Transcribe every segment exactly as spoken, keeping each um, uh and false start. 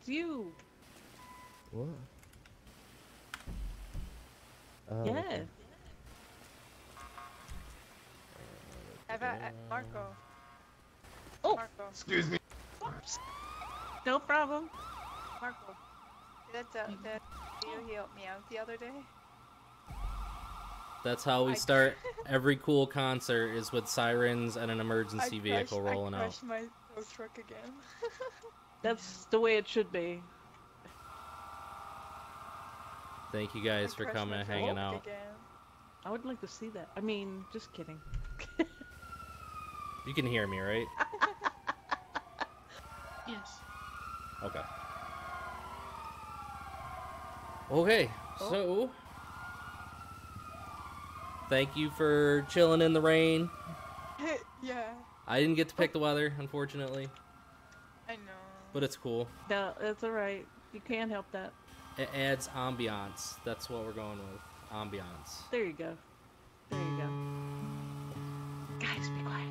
It's you. What? Oh, Yeah. okay. Have I, I, Marco. Oh. Marco. Excuse me. Oops. No problem. Marco. That uh, that video he helped me out the other day. That's how we I- start every cool concert, is with sirens and an emergency I vehicle crashed, rolling I out. crashed my tow truck again. That's the way it should be. Thank you guys I for crashed coming my and tow hanging truck out. Again. I would like to see that. I mean, just kidding. You can hear me, right? Yes. Okay. Okay, Oh. so thank you for chilling in the rain. Yeah, I didn't get to pick the weather, unfortunately, I know. but it's cool. No, that's alright. You can't help that. It adds ambiance. That's what we're going with. Ambiance. There you go. There you go. Guys, be quiet.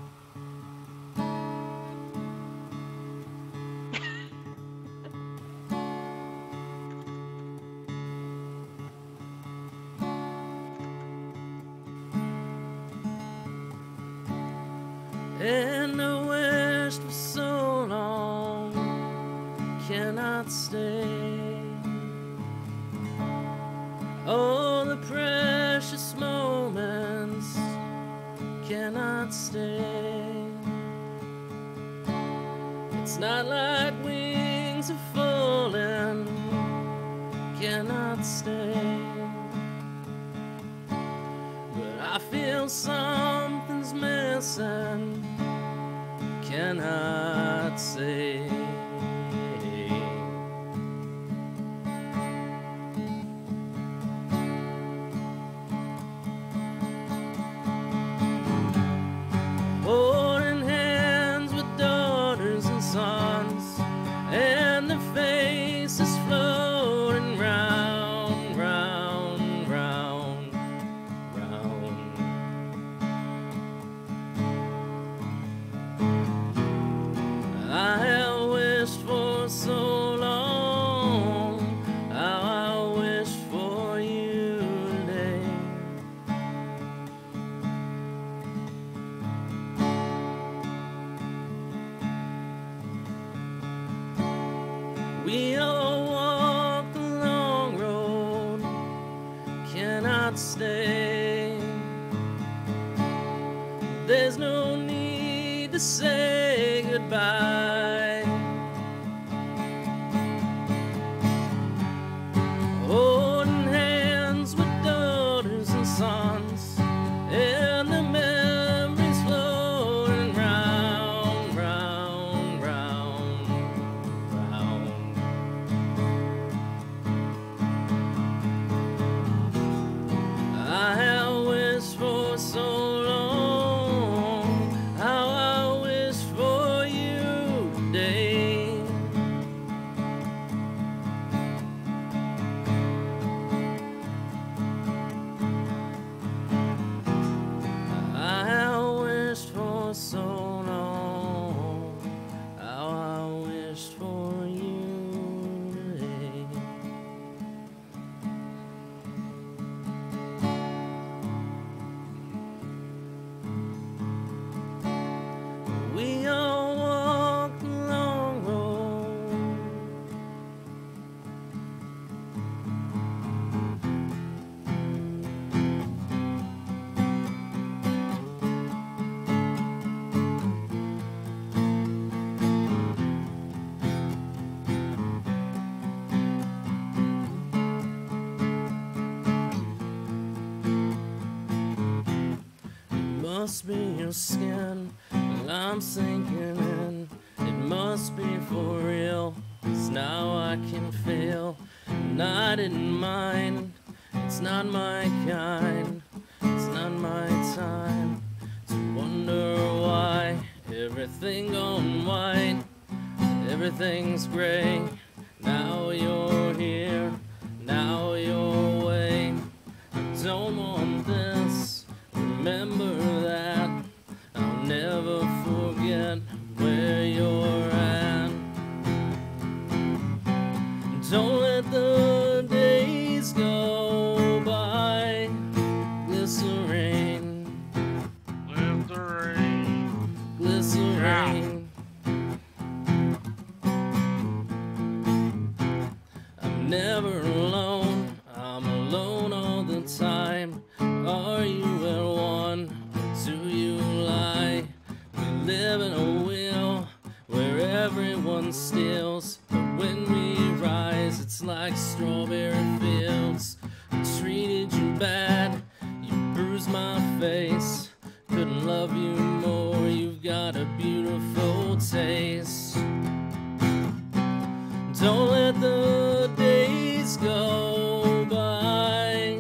And I wished for so long, cannot stay. Oh, the precious moments cannot stay. It's not like wings are falling, cannot stay. But I feel something's missing, cannot say. Holding hands with daughters and sons, and the faces floating round, round, round, round. I have wished for so long, how I wish for you today. We all walk the long road, cannot stay. There's no need to say goodbye. Holding hands with daughters and sons, and the memories floating round, round, round, round. I have wished for so long, how I wish for you today. I have wished for so long, how I wished for you today. We all walk the long road. It must be your skin, well, I'm sinking in. It must be for real, 'cause now I can feel. Not in mine, it's not my kind, it's not my time to wonder why everything gone white, everything's gray. Now you're here, now you're away. I don't want this, remember that. I'll never forget where you're at. Don't let the days go by. Glycerine, Glycerine. glycerine. I'm never alone, I'm alone all the time. Are you at one, or do you lie? We live in a wheel where everyone steals, but when we rise, it's like strawberry fields. I treated you bad, you bruised my face. Couldn't love you more, you've got a beautiful taste. Don't let the days go by.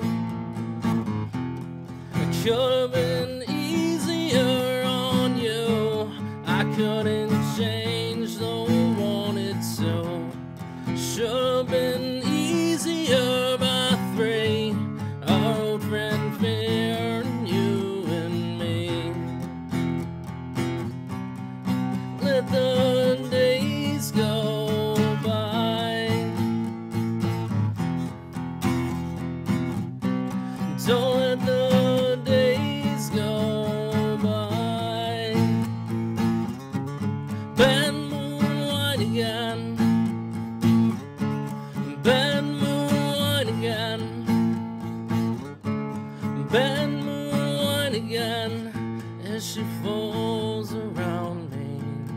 It could have been easier on you. I couldn't change, though I wanted to. Should have been easier by three. Our old friend Fear, you and me. Let the days go by. Don't let the days go by. Bad moonlight again. Bad moonlight again. Bad moonlight again. As she falls around me.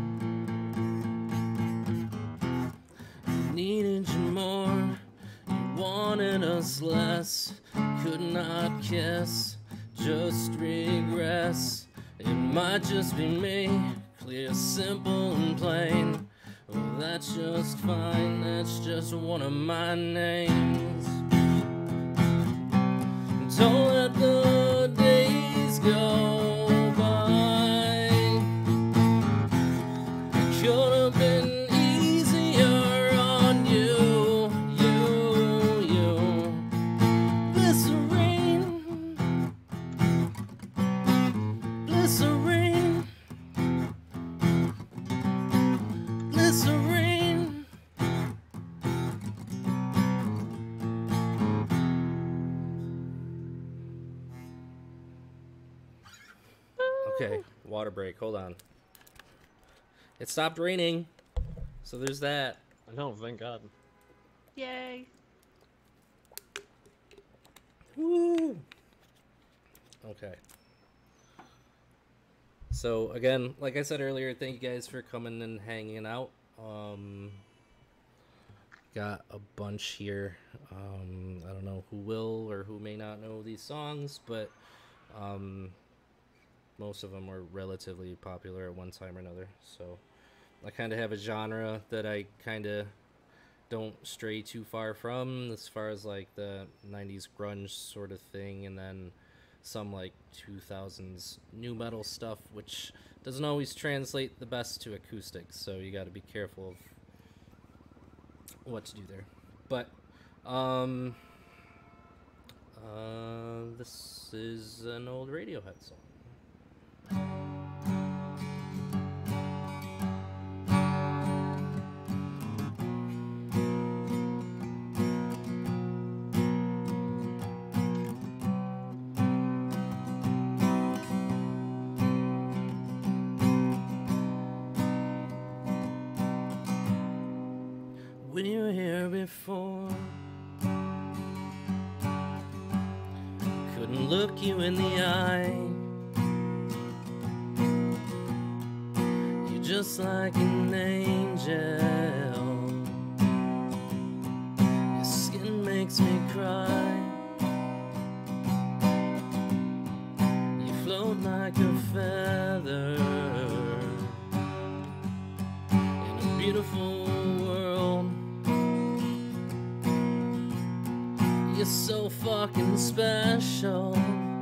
I needed you more. You wanted us less. Could not kiss. Just regress. It might just be me. Clear, simple, and plain. Well, that's just fine. That's just one of my names. Don't let the days go by. It could have been easier on you, you, you. Glycerine, glycerine, glycerine. Okay, water break. Hold on. It stopped raining, so there's that. I know, thank God. Yay. Woo! Okay. So again, like I said earlier, thank you guys for coming and hanging out. Um, got a bunch here. Um, I don't know who will or who may not know these songs, but um, most of them were relatively popular at one time or another. So I kind of have a genre that I kind of don't stray too far from, as far as like the nineties grunge sort of thing, and then some like two thousands new metal stuff, which doesn't always translate the best to acoustic, so you got to be careful of what to do there. But um uh this is an old Radiohead song. We were here before. Couldn't look you in the eye. You're just like an angel. Your skin makes me cry. You float like a feather in a beautiful world. You're so fucking special.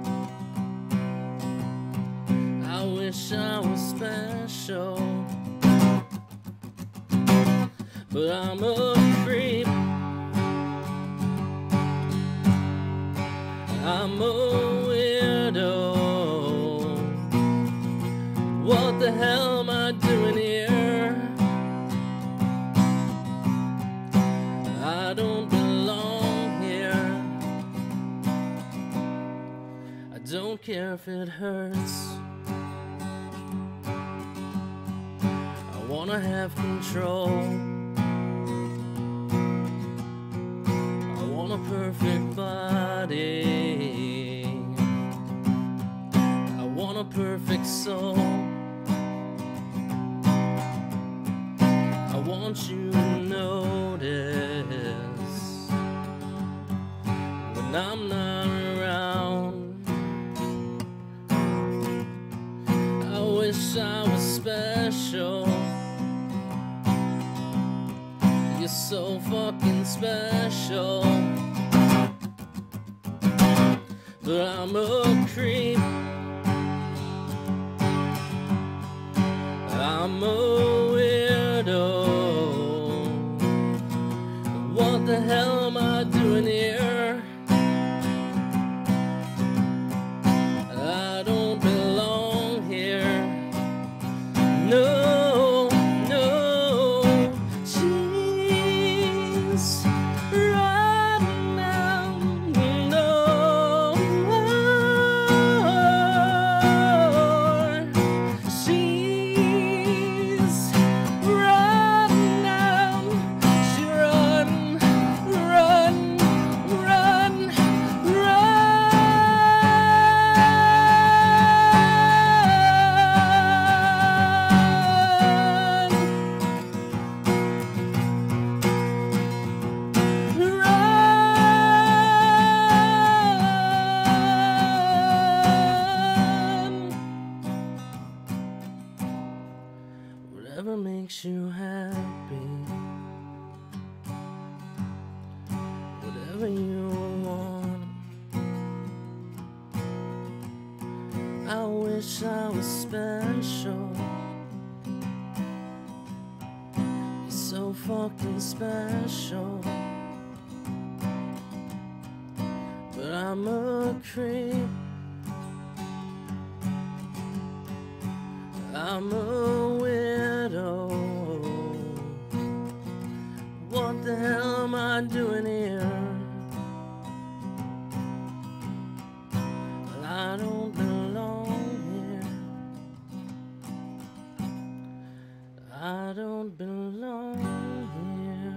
I wish I was special, but I'm a creep. I'm a weirdo. What the hell am I doing here? I I don't belong here. I don't care if it hurts. I wanna have control. I want a perfect body. I want a perfect soul. I want you to notice when I'm not around. I wish I was special. You're so fucking special. But I'm a creep. I'm a weirdo. What the hell am I doing here? I don't belong here. No, no. She's right now. No. She's right now. She run, run, run, whatever makes you happy, whatever you want. I wish I was special. You're so fucking special. But I'm a creep. I'm a weirdo. What the hell am I doing here? Well, I don't belong here. I don't belong here.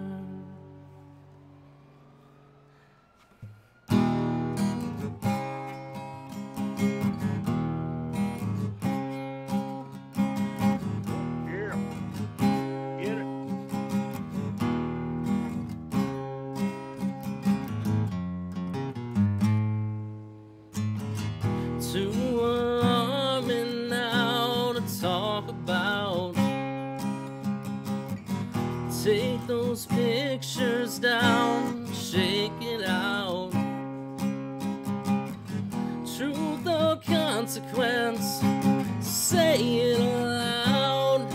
Yeah. Get it. Too alarming now to talk about. Take those pictures down, shake it out. Truth or consequence, say it aloud.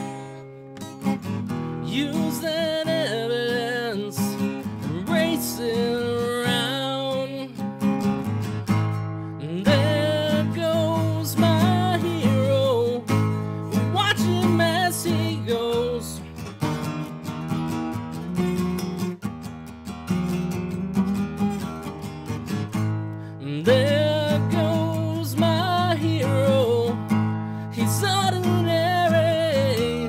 Use that evidence, erase it around. There goes my hero, watch him as he goes. There goes my hero, he's ordinary.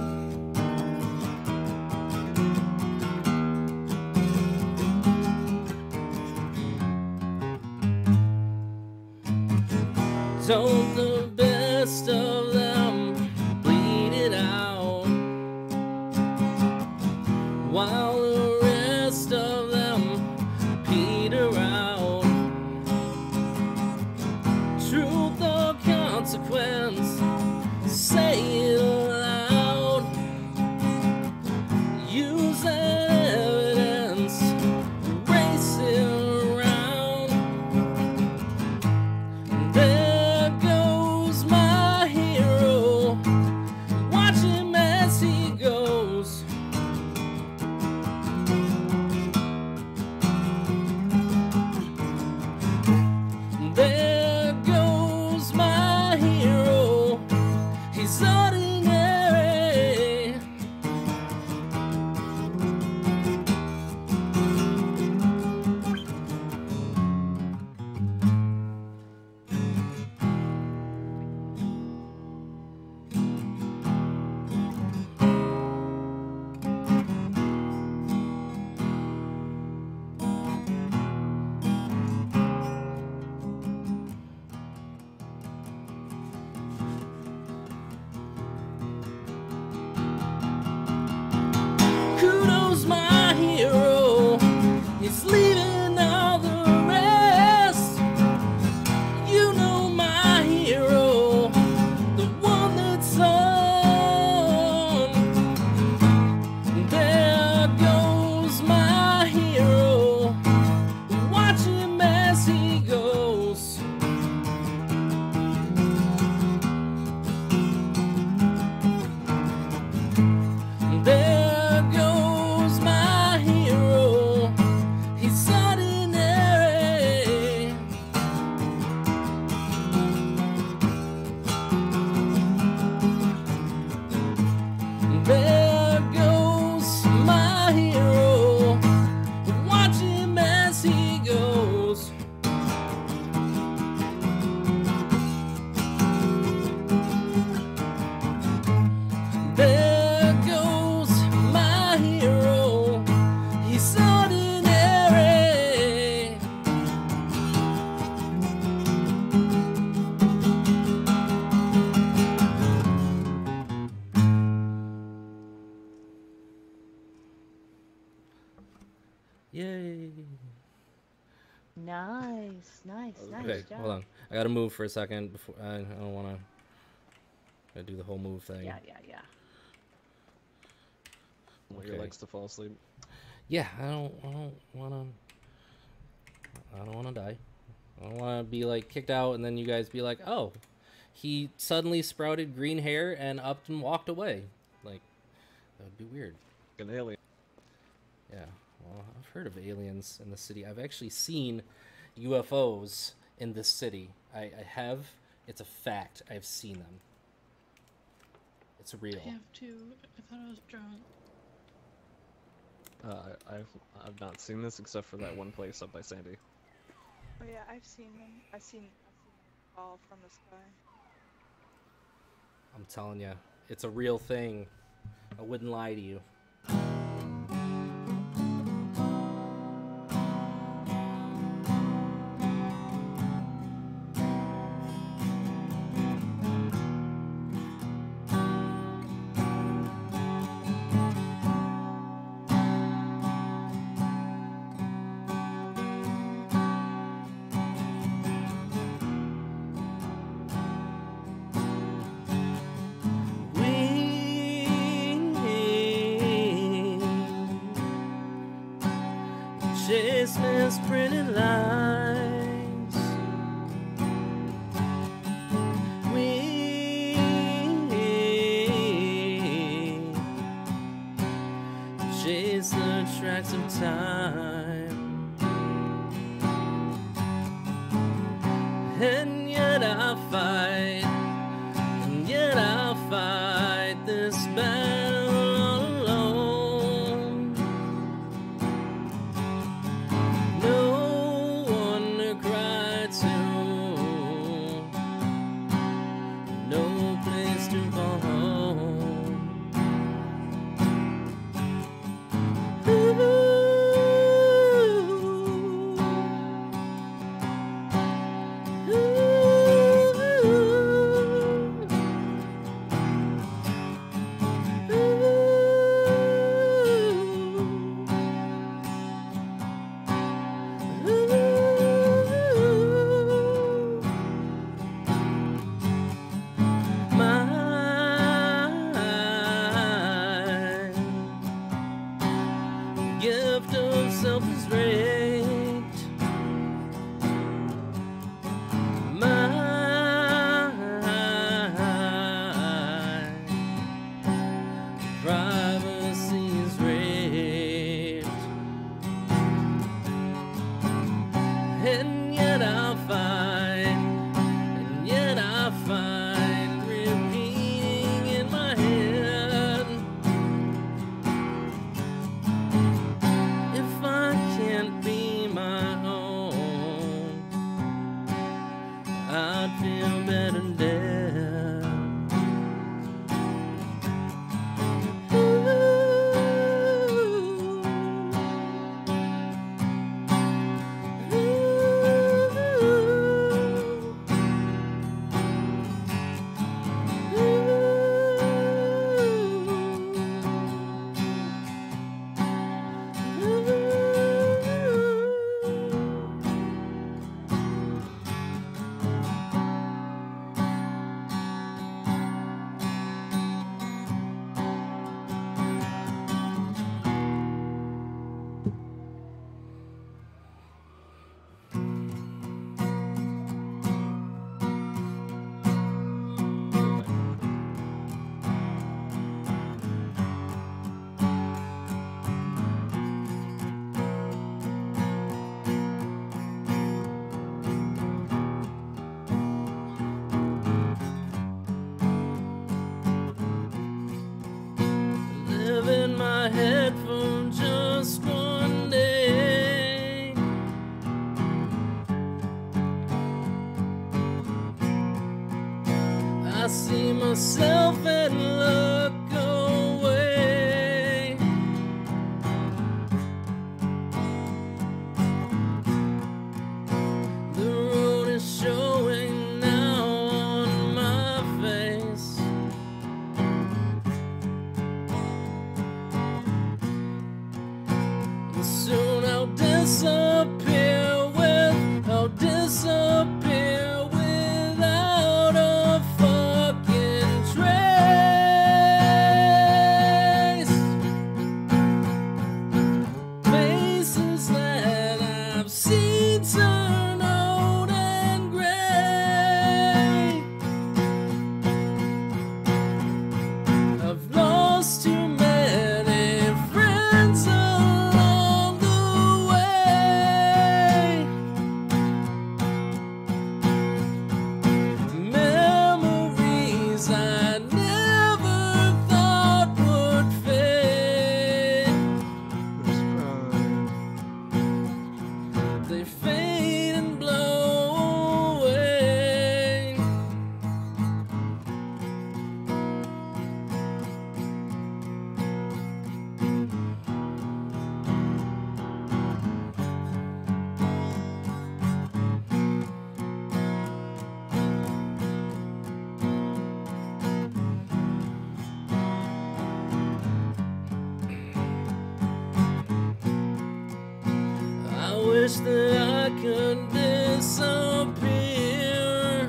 Don't the best of them bleed it out, while the rest of them peter out. Truth or consequence, say it aloud. Use that evidence, erase it around. There goes my hero, watch him as he goes. Yay. Nice, nice, nice Okay, job. hold on. I gotta move for a second before I, I don't wanna gotta do the whole move thing. Yeah, yeah, yeah. Want your Okay. legs to fall asleep. Yeah, I don't I don't wanna I don't wanna die. I don't wanna be like kicked out and then you guys be like, oh, he suddenly sprouted green hair and up and walked away. Like, that would be weird. An alien. Yeah, well, I've heard of aliens in the city. I've actually seen U F Os in this city. I, I have. It's a fact. I've seen them. It's real. I have too. I thought I was drunk. Uh, I've I've not seen this except for that one place up by Sandy. Oh yeah, I've seen them. I've seen, I've seen them fall from the sky. I'm telling you, it's a real thing. I wouldn't lie to you. Chase misprinted lines. We chase the tracks of time, and yet I fight, and yet I fight this battle all alone. No one to cry to, no place to call home. Ooh. Gift of self-restraint, my privacy is raped, and yet I find, and yet I find repeating in my head. If I can't be my own, I'd feel better dead. Ooh. Live in my head for just one day. I see myself and look away. The road is showing now on my face. And soon I'll disappear with, I'll disappear without a fucking trace. Faces that I've seen turn old and gray. I've lost too many friends along the way. Memories I never thought would fade. They fade and blow away. I wish that I could disappear.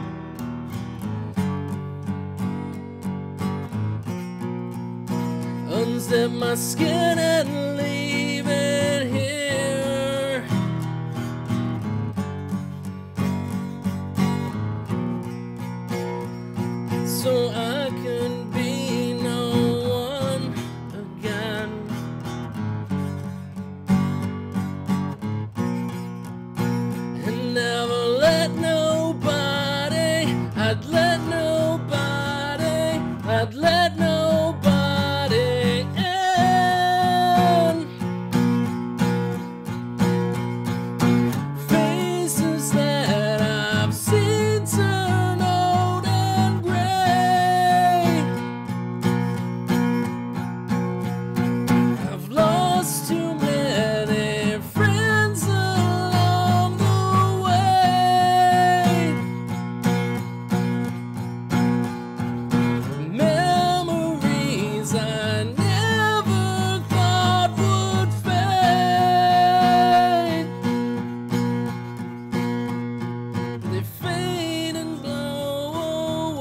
Unzip my skin and leave it here. So I can be no one again. And never let nobody, I'd let nobody, I'd let nobody in. Faces that I've seen turn old and gray. I've lost too many friends along the way. Memories I never thought would fade. They fade and blow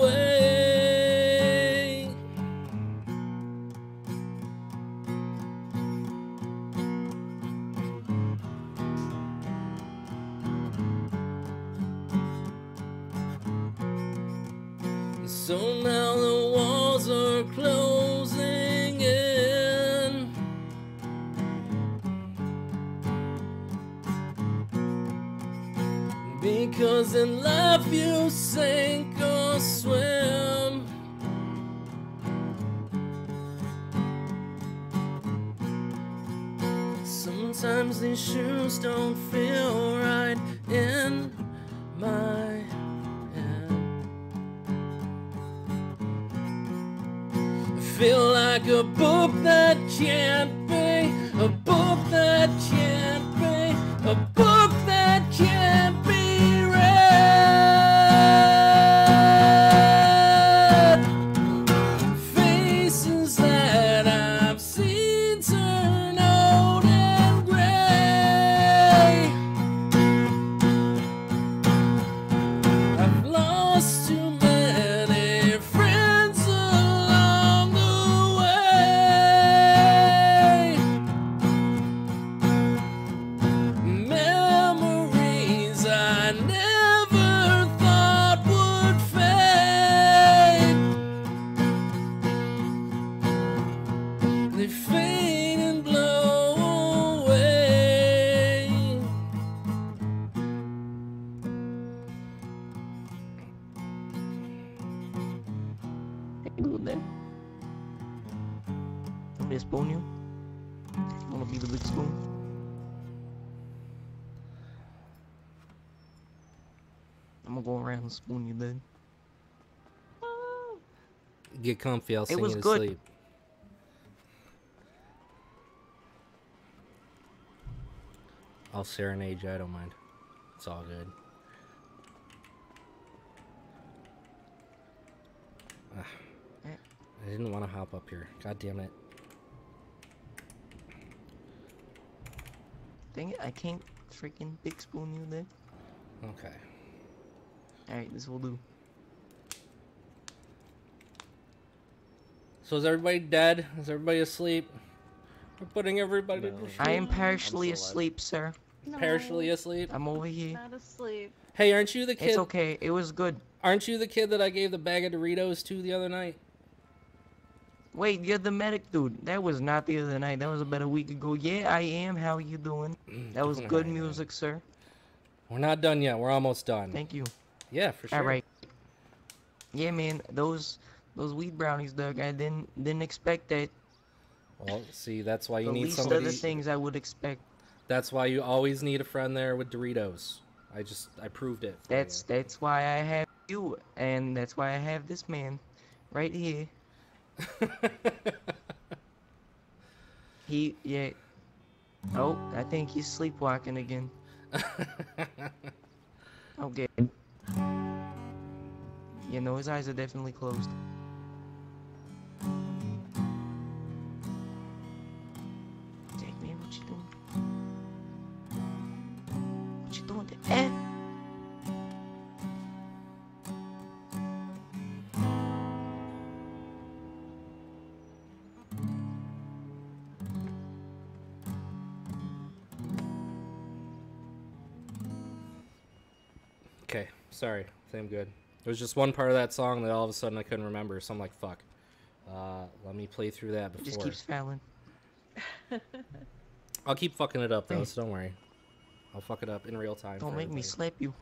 away. So now the walls are closing in. Because in life you sink or swim. Sometimes these shoes don't feel right in my hand. I feel like a book that can't be, a book that can't be, a book that can't be read. Faces that I've seen turn old and gray. I've lost too many friends along the way. Memories I never thought would fade. They fade and blow away. Hey, little man. Want me to spoon you? Wanna be the big spoon? I'm gonna go around and spoon you, then. Get comfy, I'll sing was you to good. sleep. I'll serenade you, I don't mind. It's all good. Ah, I didn't want to hop up here. God damn it. Dang it, I can't freaking big spoon you there. Okay. Alright, this will do. So is everybody dead? Is everybody asleep? We're putting everybody No. to sleep. I am partially I'm still alive. asleep, sir. No, Partially asleep. I'm over here. not asleep. Hey, aren't you the kid? It's okay, it was good. Aren't you the kid that I gave the bag of Doritos to the other night? Wait, you're the medic dude. That was not the other night. That was about a week ago. Yeah, I am. How you doing? That was Doing good alright, man. music, sir. We're not done yet. We're almost done. Thank you. Yeah, for sure. All right. Yeah, man. Those those weed brownies, Doug. I didn't didn't expect that. Well, see, that's why you the need least somebody. of the things I would expect. That's why you always need a friend there with Doritos. I just I proved it. for That's that's why I have you, and that's why I have this man, right here. you. He yeah. Oh, I think he's sleepwalking again. Okay. You know his eyes are definitely closed. Dang man, what you doing? What you doing there? Eh? Okay, sorry. I think I'm good. There was just one part of that song that all of a sudden I couldn't remember, so I'm like, fuck. Uh, let me play through that It just before. keeps fouling. I'll keep fucking it up though, Hey. so don't worry. I'll fuck it up in real time. Don't for make me everybody. slap you.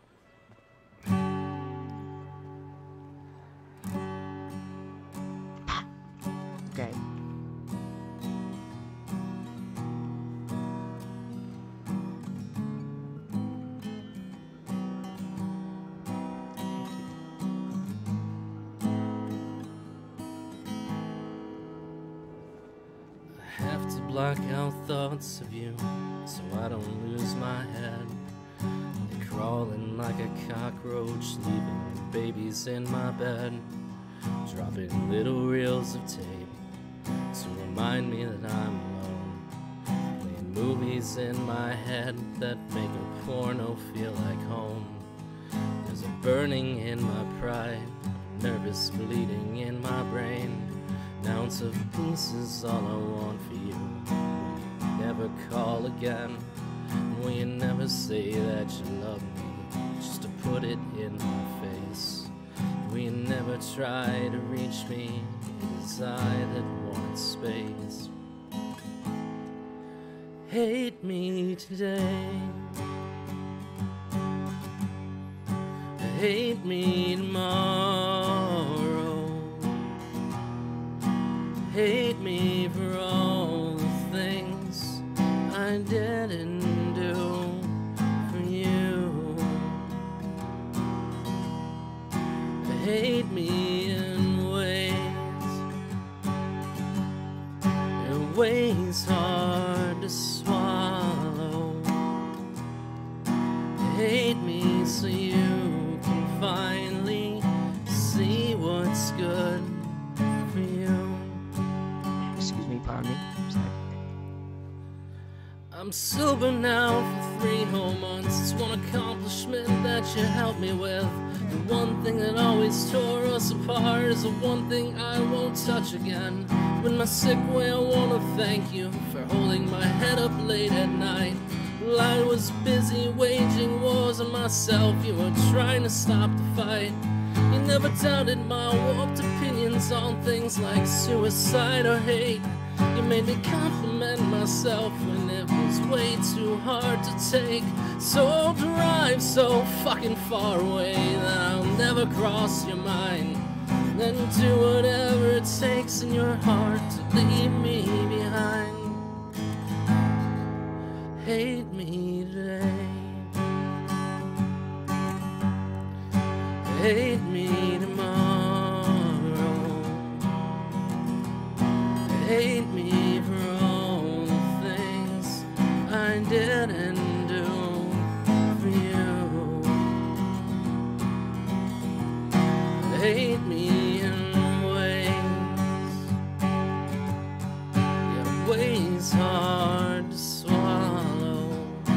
Okay. I have to block out thoughts of you so I don't lose my head. They're crawling like a cockroach, leaving babies in my bed, dropping little reels of tape to remind me that I'm alone, playing movies in my head that make a porno feel like home. There's a burning in my pride, a nervous bleeding in my brain. An ounce of peace is all I want for you. Will you never call again? And will you never say that you love me, just to put it in my face? Will you never try to reach me? It is I that wanted space. Hate me today, hate me tomorrow. Hate me for all the things I didn't do for you. Hate me in ways, in ways hard to swallow. Hate me so you can finally see what's good for you. Excuse me, pardon me. Sorry. I'm sober now for three whole months. It's one accomplishment that you helped me with. The one thing that always tore us apart is the one thing I won't touch again. In my sick way, I wanna thank you for holding my head up late at night. While I was busy waging wars on myself, you were trying to stop the fight. You never doubted my warped opinions on things like suicide or hate. You made me compliment myself when it was way too hard to take. So I'll drive so fucking far away that I'll never cross your mind. Then do whatever it takes in your heart to leave me behind. Hate me today, hate me tomorrow. Hate me for all the things I didn't do for you. Hate me in ways, yeah, ways hard to swallow.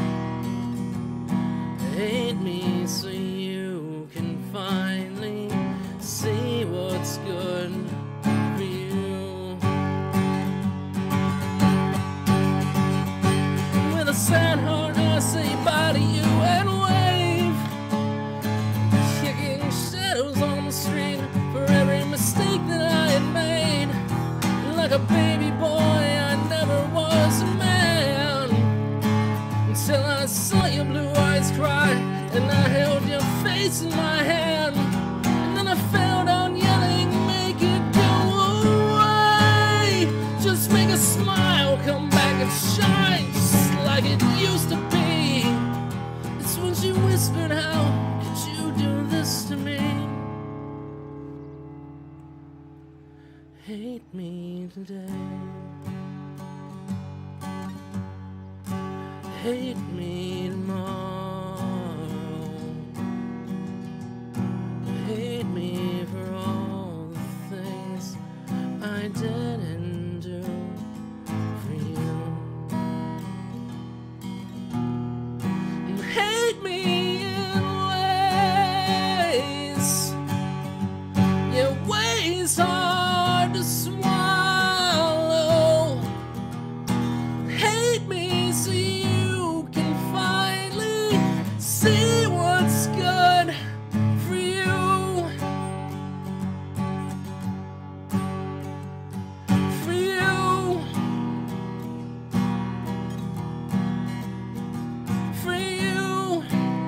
sad heart, I say bye to you and wave. Kicking shadows on the street for every mistake that I had made. Like a baby boy, I never was a man, until I saw your blue eyes cry, and I held your face in my hand, and then I fell down yelling, make it go away. Just make a smile, come back and shine, just like it used to be. It's when she whispered, how could you do this to me? Hate me today, hate me tomorrow, hate me for all the things I didn't do for you. And hate me in ways, yeah, ways hard to swallow. Hate me so you can finally see what's good for you. For you. For you.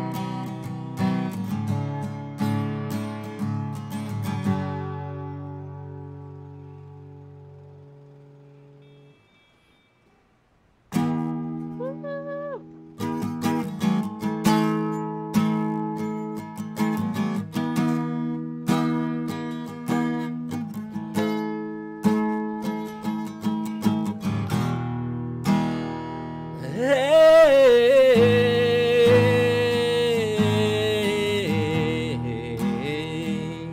Hey,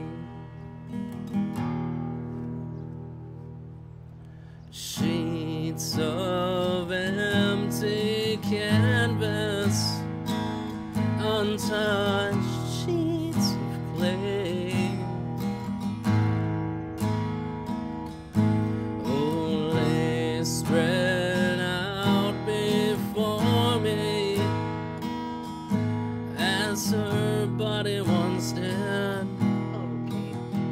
sheets of empty canvas, untouched sheets of clay, only spread out before me as her body once did. Okay.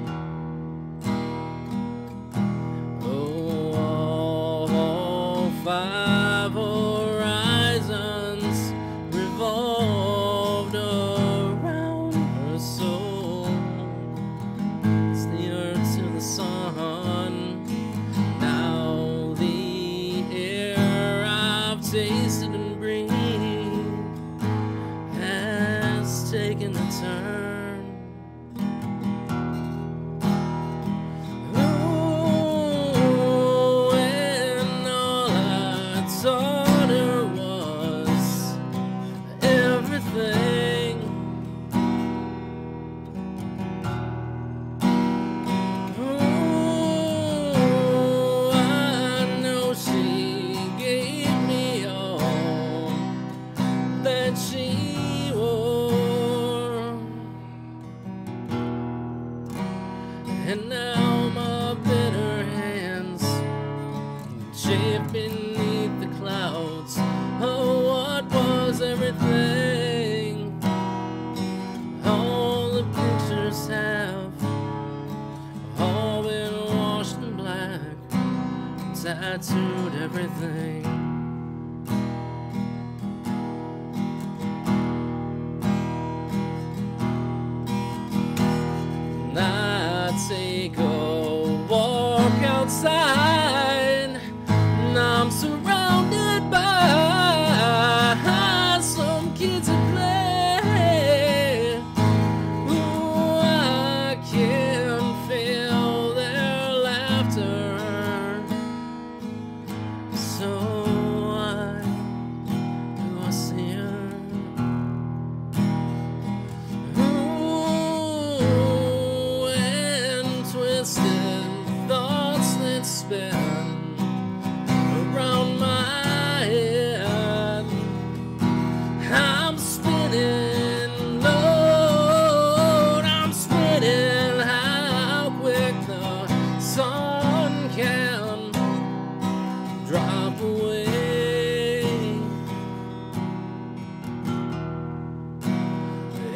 Oh, all five horizons revolved around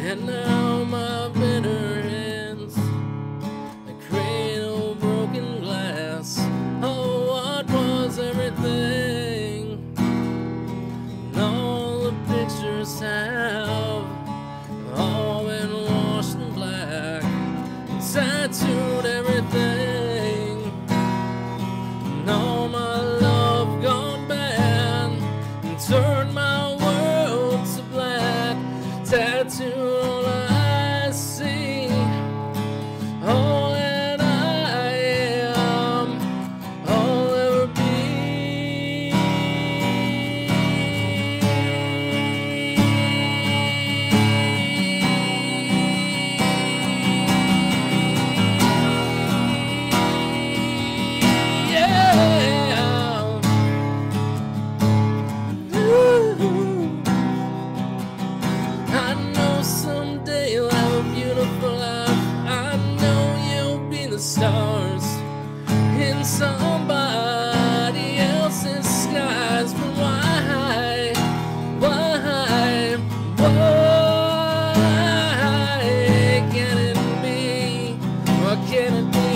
And now my bitter hands, a cradle broken glass. Oh, what was everything? And all the pictures have all been washed in black, and tattooed everything. And all my love gone bad, and turned my world to black. Tattooed all I see, all that I am, I'll ever be. Yeah. Ooh. I know someday you'll have a beautiful life. I know you'll be the stars in somebody else's skies. But why, why, why can it be, or can it be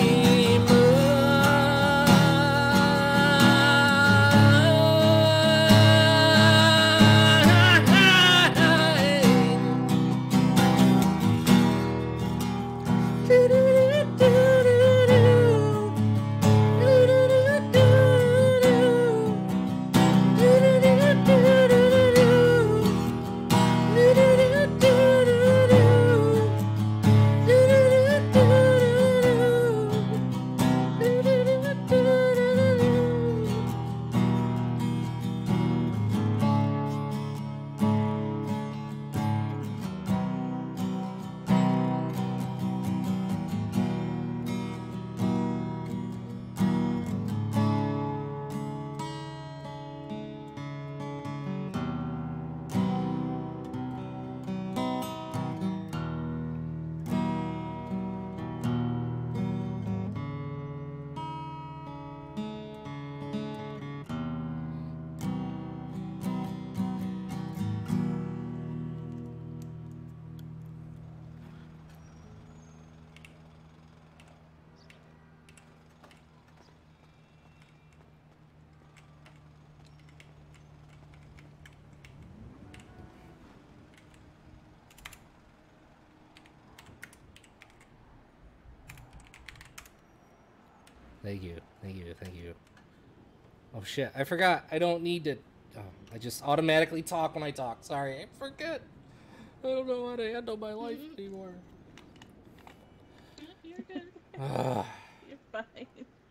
Thank you, thank you, thank you. Oh shit, I forgot. I don't need to. Oh, I just automatically talk when I talk. Sorry, I forget. I don't know how to handle my life anymore. You're good. Ah. You're fine.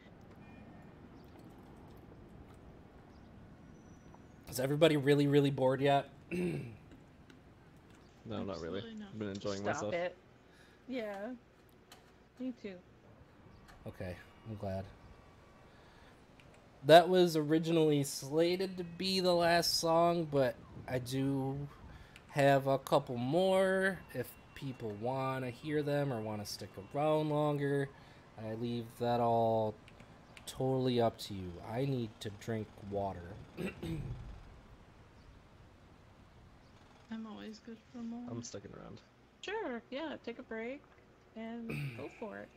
Is everybody really, really bored yet? No, not really. Absolutely not. I've been enjoying Stop myself. it. Yeah. Me too. Okay, I'm glad. That was originally slated to be the last song, but I do have a couple more if people want to hear them or want to stick around longer. I leave that all totally up to you. I need to drink water. I'm always good for more. I'm sticking around. Sure. Yeah. Take a break and go for it.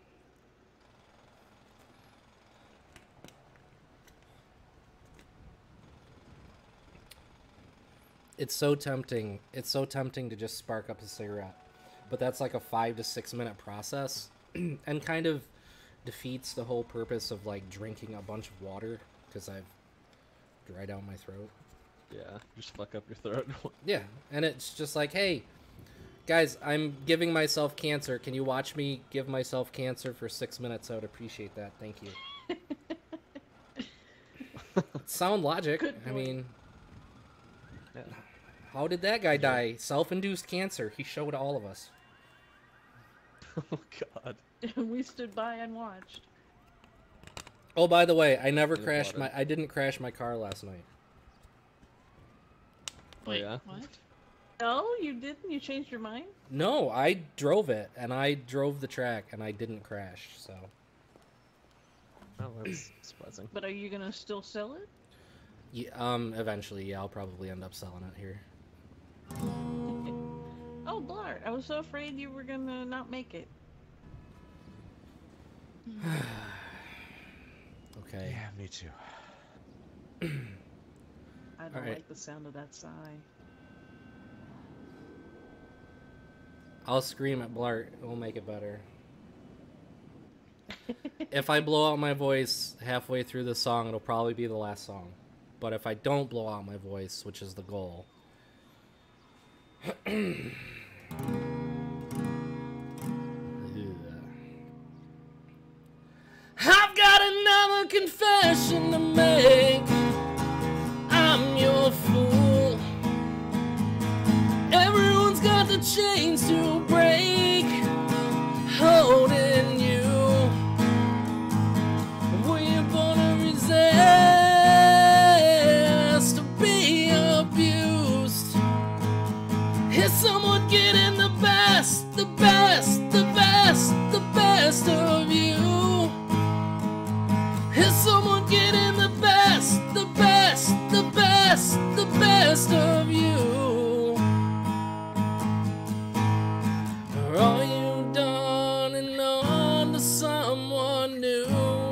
It's so tempting. It's so tempting to just spark up a cigarette. But that's like a five to six minute process and kind of defeats the whole purpose of like drinking a bunch of water because I've dried out my throat. Yeah, just fuck up your throat. Yeah, and it's just like, hey, guys, I'm giving myself cancer. Can you watch me give myself cancer for six minutes? I would appreciate that. Thank you. Sound logic. Good I point. mean, Yeah. how did that guy die? Self-induced cancer. He showed all of us. Oh god. We stood by and watched. Oh, by the way, I never And crashed my. applauded. I didn't crash my car last night. Wait, yeah? what? No, you didn't? You changed your mind? No, I drove it, and I drove the track, and I didn't crash. So Oh, that's surprising. But are you gonna still sell it? yeah, um, eventually, yeah, I'll probably end up selling it here. Oh, Blart, I was so afraid you were gonna not make it. Okay. Yeah, me too. I don't Alright. like the sound of that sigh. I'll scream at Blart. It will make it better. If I blow out my voice halfway through the song, it'll probably be the last song. But if I don't blow out my voice, which is the goal... I've got another confession to make. I'm your fool. Everyone's got the chains to break, holding you. Were you born to resist, to be abused? Is someone getting the best, the best, the best, the best of you? Is someone getting the best, the best, the best, the best of you? Or are you done and on to someone new?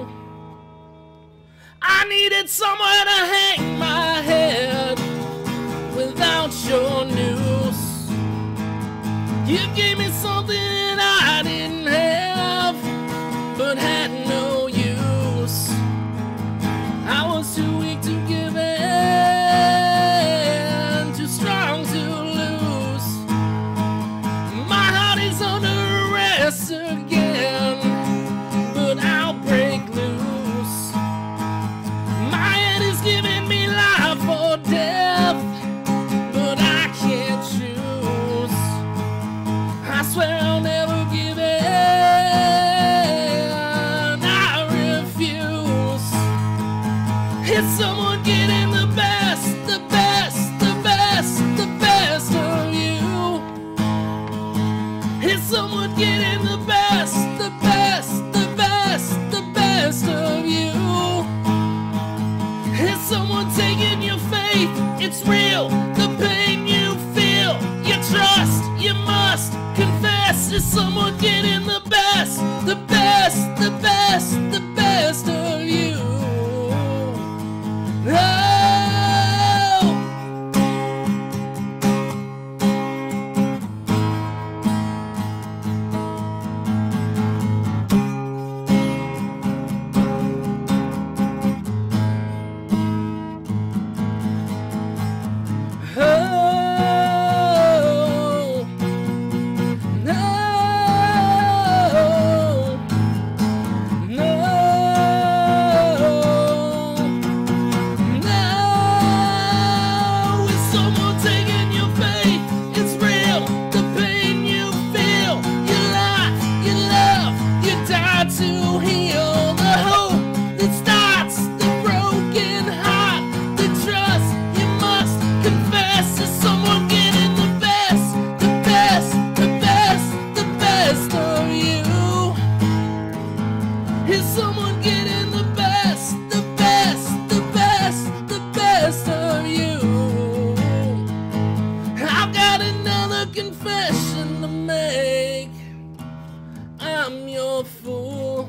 I needed somewhere to hang my head without your news. You gave me something that I didn't have, but had no use. I was too weak to give in, too strong to lose. My heart is under arrest again, but I'll break loose. My head is giving me life or death, but I can't choose. I swear I'll never give in. I refuse. Is someone getting the best, the best, the best, the best of you? Is someone getting the best, the best, the best, the best of you? Is someone taking your faith? It's real, the pain you feel, you trust, you must confess. Is someone getting the best, the best, the best, the best of you? Oh. Oh. No. No. No. Is someone taking your faith? It's real, the pain you feel. You lie, you love, you die to heal. The hope that starts the broken heart, the trust you must confess. Is someone getting the best, the best, the best, the best of you? Is someone getting the best, the best, the best, the best of you? I've got another confession to make. I'm your fool.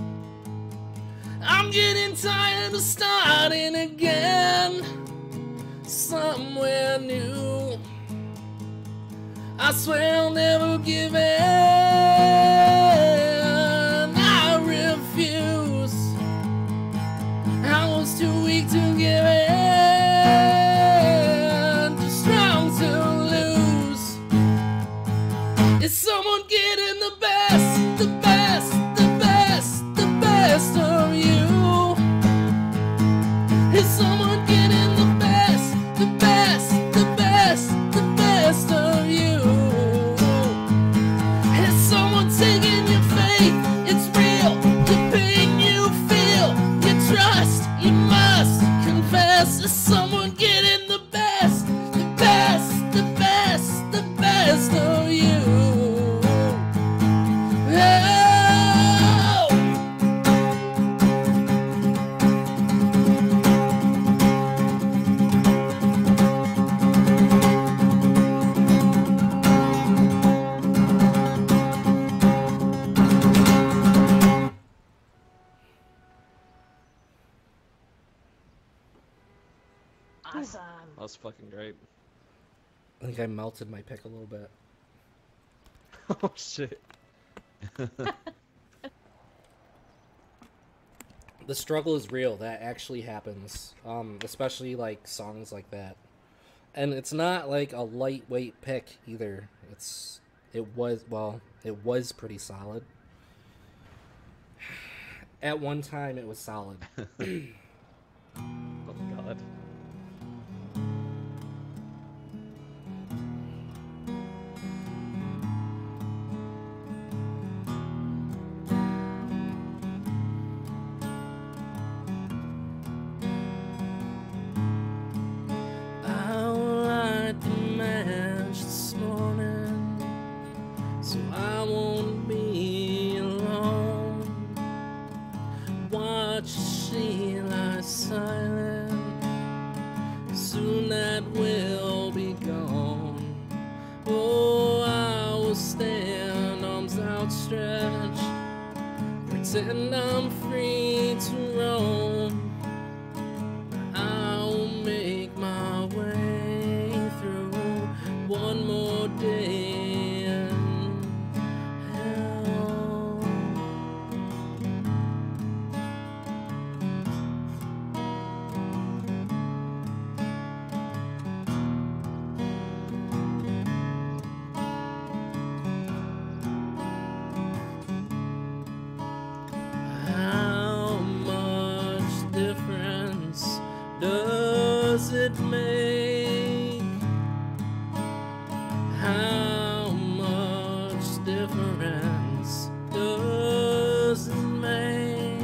I'm getting tired of starting again somewhere new. I swear I'll never give in. I refuse. I was too weak to give in, too strong to lose. Is someone getting the best, the best, the best, the best of you? Is someone getting the best, the best, the best, the best of you? fucking great. I think I melted my pick a little bit. Oh shit. The struggle is real. That actually happens. Um, especially like songs like that. And it's not like a lightweight pick either. It's it was well, it was pretty solid. At one time it was solid. Oh god. Pretend I'm free to roam. I'll make my way through one more day in hell. How much difference does it make? How much difference does it make?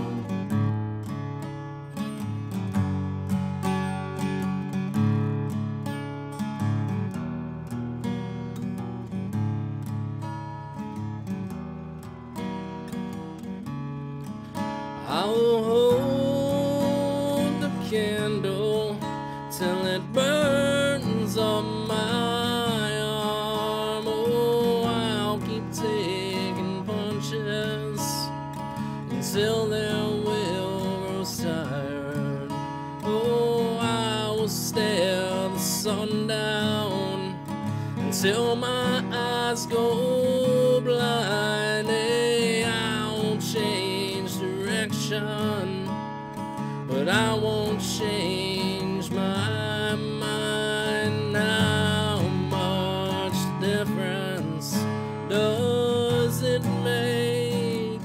I'll hold the candle till it burns on my arm. Oh, I'll keep taking punches until their will grows tired. Oh, I will stare the sun down until my eyes go blind. Hey, I won't change direction, but I won't change my mind. How much difference does it make?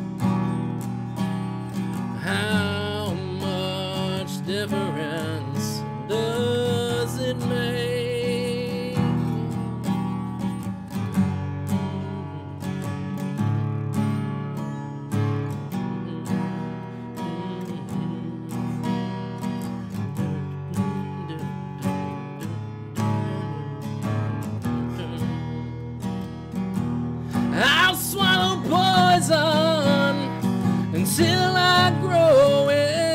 How much difference does it make? I'll swallow poison until I grow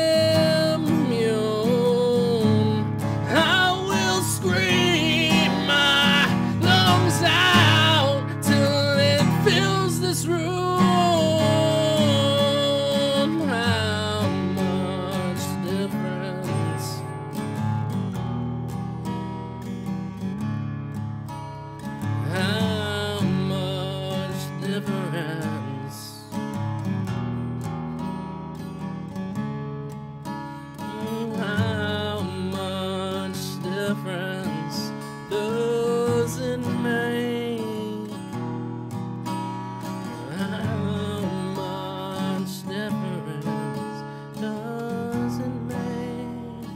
immune. I will scream my lungs out till it fills this room. How much difference? How much difference? How much difference does it make? How much difference does it make?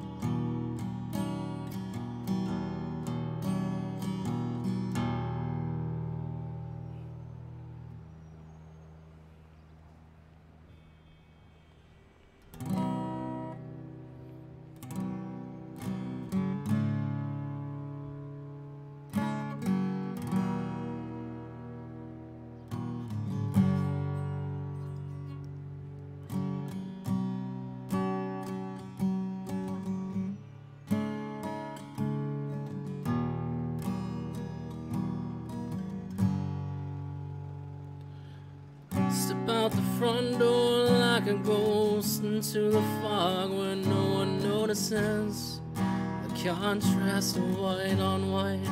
Step out the front door like a ghost into the fog where no one notices. The contrast of white on white.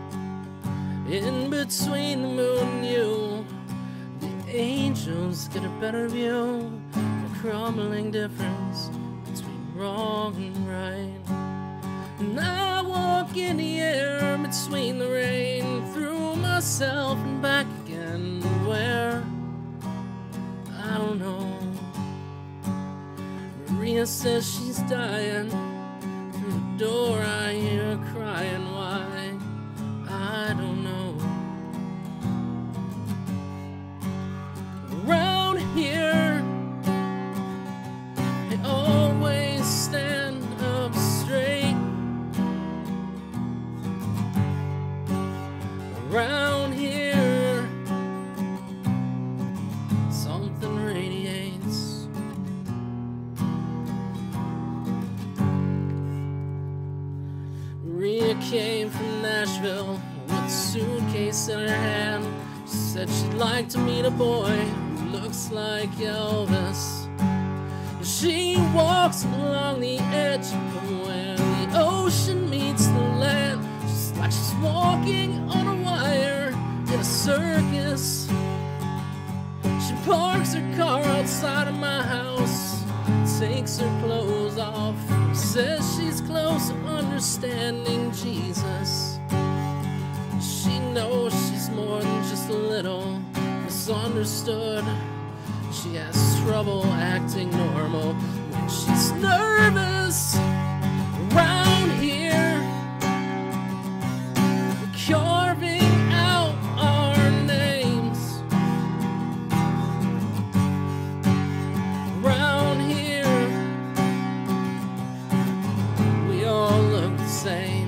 In between the moon and you, the angels get a better view. The crumbling difference between wrong and right. And I walk in the air between the rain, through myself and back again. Where? I don't know. Maria says she's dying. Through the door I hear her crying. Why? I don't know. Around here, they always stand up straight. Around here, something radiates. Maria came from Nashville with a suitcase in her hand. She said she'd like to meet a boy who looks like Elvis. She walks along the edge of where the ocean meets the land, just like she's walking on a wire in a circus. She parks her car outside of my house, takes her clothes off, says she's close to understanding Jesus. She knows she's more than just a little misunderstood. She has trouble acting normal when she's nervous. Around here, we're carving out our names. Around here, we all look the same.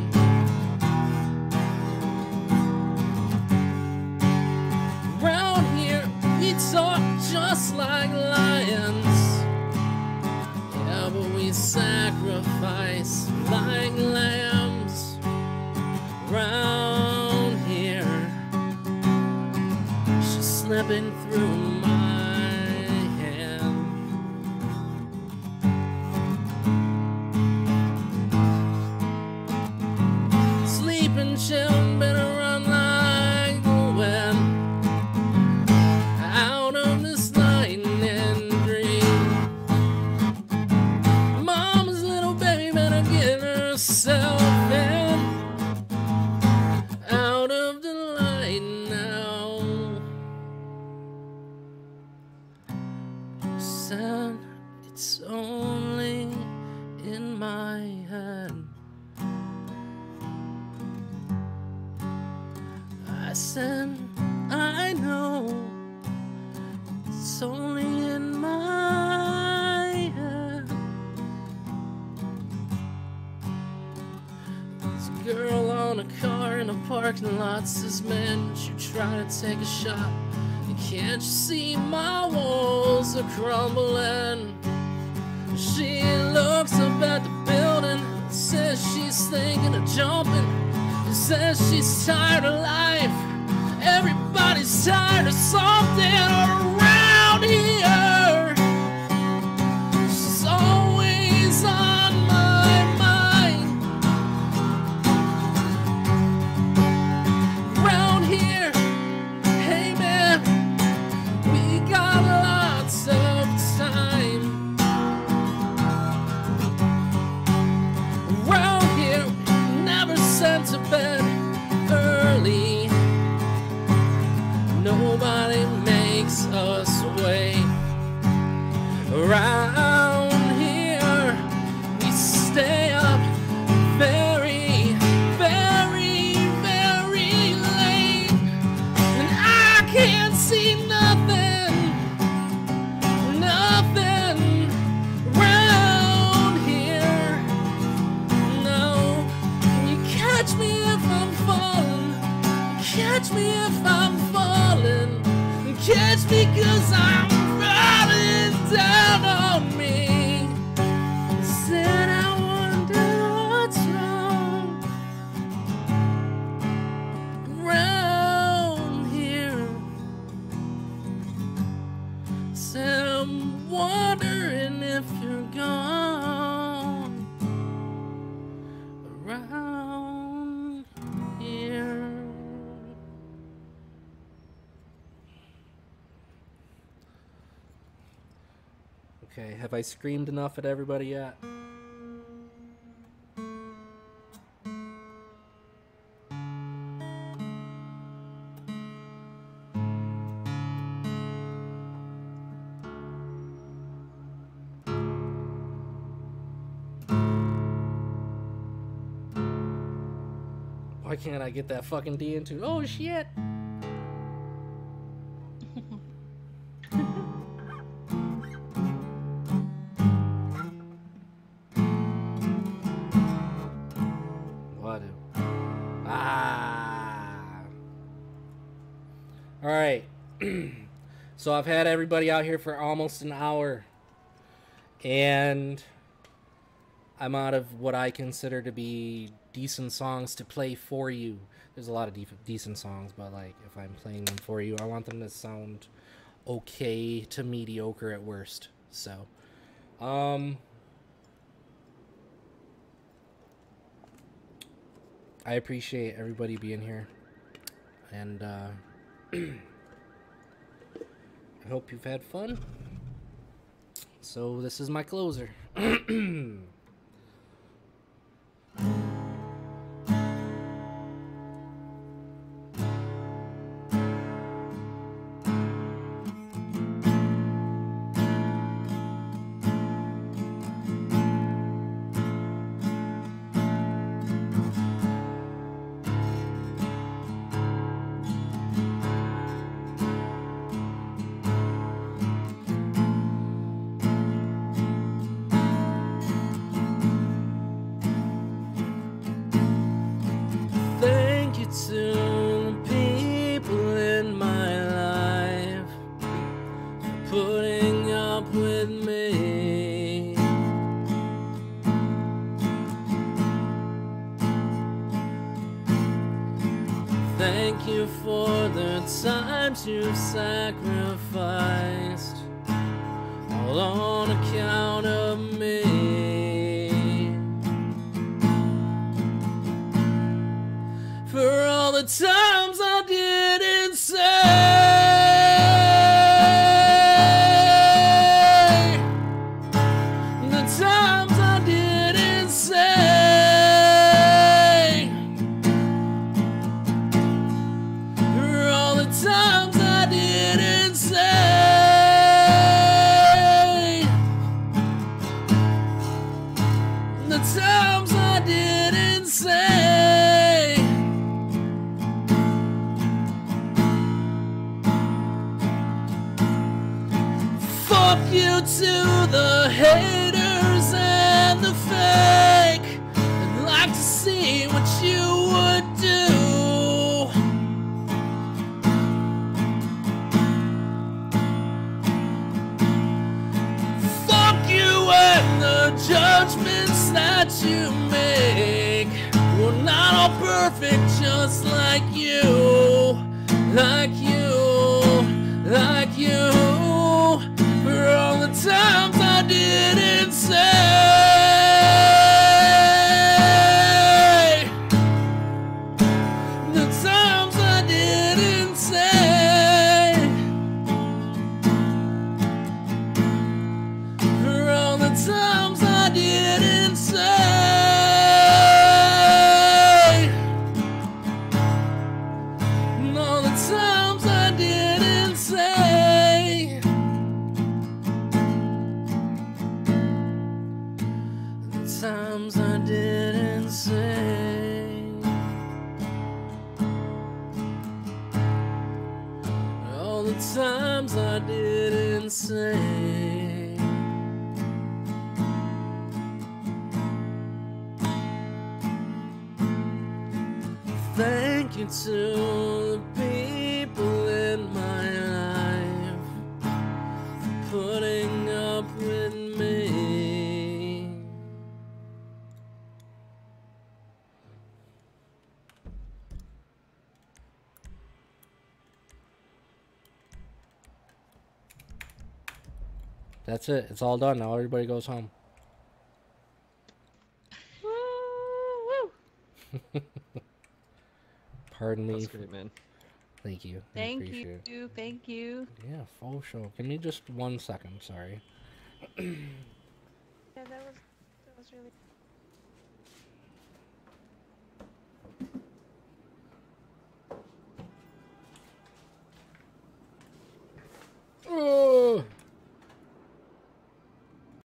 Around here, we talk just like lions. Yeah, but we sacrifice like lambs. Around here, she's slipping through my hand. Sleep and chill, better run like the wind. Out of this lightning dream, mama's little baby better get herself in. Out of the light now. Said it's only in my head. I said I know it's only in my head. There's a girl on a car in a parking lot says, man, you try to take a shot. You can't you see my walls are crumbling? She looks up at the building, says she's thinking of jumping. She says she's tired of life. Everybody's tired of something around here. She's always on my mind. Around here, hey man, we got lots of time. Around here, never sent to bed early. Nobody makes us wait. Around here, we stay up very, very, very late. And I can't see nothing, nothing around here. No, you catch me if I'm falling, catch me if I'm falling, catch me 'cause I'm falling down on me. Said I wonder what's wrong around here. Said I'm wondering if you're gone around Okay, have I screamed enough at everybody yet? Why can't I get that fucking D into? Oh shit! What? Ah! Alright. So I've had everybody out here for almost an hour. And I'm out of what I consider to be decent songs to play for you. There's a lot of de decent songs, but like if I'm playing them for you, I want them to sound okay to mediocre at worst. So, um, I appreciate everybody being here, and uh, I hope you've had fun. So this is my closer. Thank you to the people in my life for putting up with me. Thank you for the times you've sacrificed, all on account of me. For all the times I didn't say, the times I didn't say, for all the times I didn't say, the times I didn't say. Fuck you to the haters and the fake. I'd like to see what you would do. Fuck you and the judgments that you make. We're not all perfect, just like you, like you, like you. For all the times I didn't say, the times I didn't say, for all the times I didn't say, and all the times I didn't say. Times I didn't say, all the times I didn't say. Thank you to the people in my life for putting up with me. That's it. It's all done now. Everybody goes home. Woo, woo. Pardon me. That's great, man. Thank you. I Thank appreciate you. it. Thank you. Yeah, full show. Give me just one second. Sorry. Yeah, that was that was really